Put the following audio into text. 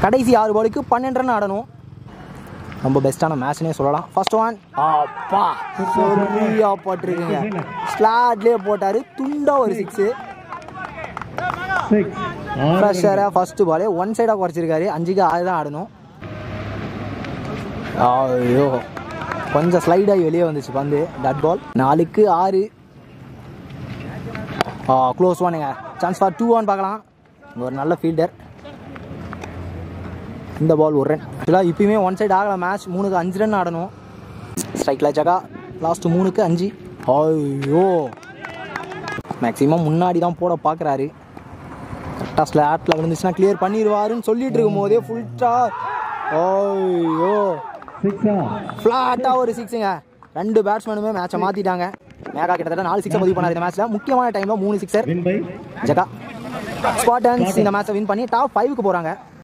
கடைசி 6 பாலுக்கு 12 ரன் ஆடணும். ரொம்ப பெஸ்ட்டான மேட்ச்னே சொல்லலாம். ஃபர்ஸ்ட் ஒன் அப்பா சரியா போட்டிருக்கீங்க. ஸ்லாட்லேயே போட்டார். துண்டா ஒரு 6. ஃப்ரெஷராக ஃபர்ஸ்ட் பாலே 1 சைடாக குறைச்சிருக்காரு. 5க்கு 6 தான் ஆடணும். ஐயோ கொஞ்சம் ஸ்லைடாகி வெளியே வந்துச்சு பந்து. Dot ball. 4க்கு 6. க்ளோஸ் ஒன்னுங்க. சான்ஸ் ஃபார் 2 1 பார்க்கலாம். ஒரு நல்ல ஃபீல்டர். இந்த பால் ஒரு ரன். ஆக்சுவலாக இப்பயுமே 1 சைடு ஆகலை மேட்ச். 3க்கு 5 ரன் ஆடணும். ஸ்ட்ரைக்கில் ஜகா. லாஸ்ட்டு 3க்கு 5. ஐயோ மேக்ஸிமம் முன்னாடி தான் போட பார்க்குறாரு. கரெக்டாக ஸ்லாட்டில் விழுந்துச்சுன்னா கிளியர் பண்ணிடுவாருன்னு சொல்லிட்டு இருக்கும் போதே ஃபுல்டா. ஐயோ ஃப்ளாட்டாக ஒரு 6ங்க. 2 பேட்ஸ்மேனுமே மேட்சை மாற்றிட்டாங்க. மேகா கிட்டத்தட்ட 4 6 பதிவு பண்ணார் இந்த மேட்ச்சில். முக்கியமான டைமில் 3 6. ஜகா ஸ்பாட்டன்ஸ் இந்த மேட்சை வின் பண்ணி டாப் 5க்கு போகிறாங்க.